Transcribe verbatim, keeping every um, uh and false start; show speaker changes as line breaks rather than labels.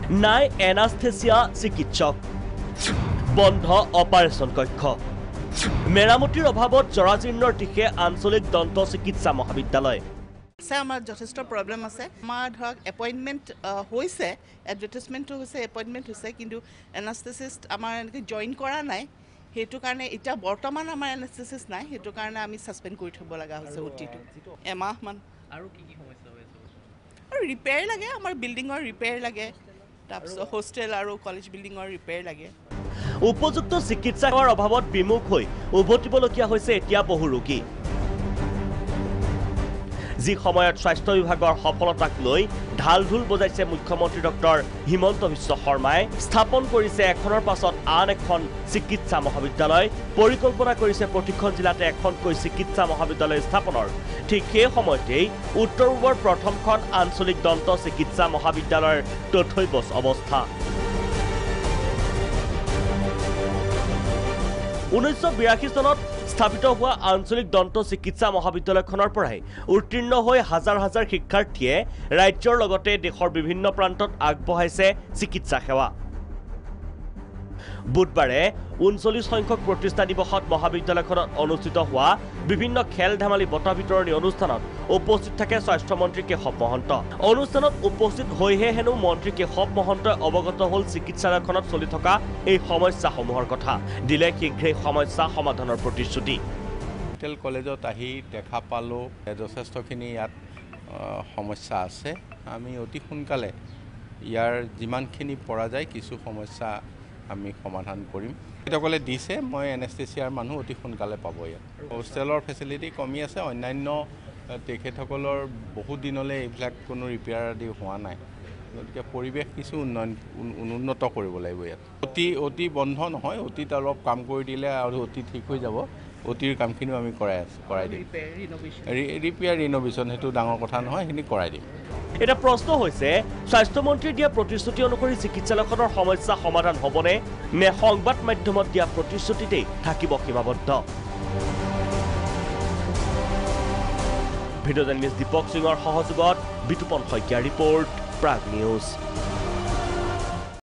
নাই এনাস্থেচিয়া চিকিৎসক, বন্ধ অপাৰেশ্যন কক্ষ, মেৰামতিৰ অভাৱত জৰাজীৰ্ণৰ দিশে আঞ্চলিক দন্ত চিকিৎসা মহাবিদ্যালয়।
আমাৰ যথেষ্ট প্ৰব্লেম আছে। আমাৰ ধৰক এপইণ্টমেণ্ট হৈছে, এডভাৰটাইজমেণ্টটো হৈছে, এপইণ্টমেণ্ট হৈছে, কিন্তু এনাস্থেচিষ্ট আমাৰ এনেকৈ জইন কৰা নাই। সেইটো কাৰণে এতিয়া বৰ্তমান আমাৰ এনাস্থেচিষ্ট নাই, সেইটো কাৰণে আমি ছাছপেণ্ড কৰি থ'ব লগা হৈছে অ'টিটো এমাহমান।
আৰু কি কি সমস্যা হৈ আছে?
আৰু ৰিপেয়াৰ লাগে, আমাৰ বিল্ডিঙৰ ৰিপেয়াৰ লাগে, তাৰপিছত হোষ্টেল আৰু কলেজ বিল্ডিঙৰ ৰিপেয়াৰ লাগে।
উপযুক্ত চিকিৎসা সেৱাৰ অভাৱত বিমুখ হৈ উভতিবলগীয়া হৈছে এতিয়া বহু ৰোগী। যি সময়ত স্বাস্থ্য বিভাগৰ সফলতাক লৈ ঢাল ঢোল বজাইছে মুখ্যমন্ত্ৰী ডক্টৰ হিমন্ত বিশ্ব শৰ্মাই, স্থাপন কৰিছে এখনৰ পাছত আন এখন চিকিৎসা মহাবিদ্যালয়, পৰিকল্পনা কৰিছে প্ৰতিখন জিলাতে এখনকৈ চিকিৎসা মহাবিদ্যালয় স্থাপনৰ। ঠিক সেই সময়তেই উত্তৰ পূবৰ প্ৰথমখন আঞ্চলিক দন্ত চিকিৎসা মহাবিদ্যালয়ৰ তথৈবচ অৱস্থা। ঊনৈছশ বিৰাশী চনত স্থাপিত হোৱা আঞ্চলিক দন্ত চিকিৎসা মহাবিদ্যালয়খনৰ পৰাই উত্তীৰ্ণ হৈ হাজাৰ হাজাৰ শিক্ষাৰ্থীয়ে ৰাজ্যৰ লগতে দেশৰ বিভিন্ন প্ৰান্তত আগবঢ়াইছে চিকিৎসা সেৱা। বুধবাৰে ঊনচল্লিছ সংখ্যক প্ৰতিষ্ঠা দিৱসত মহাবিদ্যালয়খনত অনুষ্ঠিত হোৱা বিভিন্ন খেল ধেমালি বঁটা বিতৰণী অনুষ্ঠানত উপস্থিত থাকে স্বাস্থ্যমন্ত্ৰী কেশৱ মহন্ত। অনুষ্ঠানত উপস্থিত হৈহে হেনো মন্ত্ৰী কেশৱ মহন্তই অৱগত হ'ল চিকিৎসালয়খনত চলি থকা এই সমস্যাসমূহৰ কথা, দিলে শীঘ্ৰেই সমস্যা সমাধানৰ প্ৰতিশ্ৰুতি।
মেডিকেল কলেজত আহি দেখা পালোঁ যথেষ্টখিনি ইয়াত সমস্যা আছে। আমি অতি সোনকালে ইয়াৰ যিমানখিনি পৰা যায় কিছু সমস্যা আমি সমাধান কৰিম। তেখেতসকলে দিছে, মই এনেস্থেচিয়াৰ মানুহ অতি সোনকালে পাব ইয়াত। হোষ্টেলৰ ফেচিলিটি কমি আছে, অন্যান্য তেখেতসকলৰ বহু দিনলৈ এইবিলাক কোনো ৰিপেয়াৰ আদি হোৱা নাই, গতিকে পৰিৱেশ কিছু উন্নয়ন উন্নত কৰিব লাগিব ইয়াত। অতি অতি বন্ধ নহয়, অতিত অলপ কাম কৰি দিলে আৰু অতি ঠিক হৈ যাব। অতিৰ কামখিনিও আমি কৰাই আছোঁ, কৰাই দিম। ৰিপেয়াৰ ৰিন'ভেশ্যন সেইটো ডাঙৰ কথা নহয়, সেইখিনি কৰাই দিম।
এটা প্ৰশ্ন হৈছে, স্বাস্থ্যমন্ত্ৰীয়ে দিয়া প্ৰতিশ্ৰুতি অনুসৰি চিকিৎসালয়খনৰ সমস্যা সমাধান হ'বনে, নে সংবাদ মাধ্যমত দিয়া প্ৰতিশ্ৰুতিতেই থাকিব সীমাবদ্ধ? ভিডিঅ' জাৰ্নেলিষ্ট দীপক সিঙৰ সহযোগত বিতুপন শইকীয়াৰ ৰিপৰ্ট, প্ৰাগ নিউজ।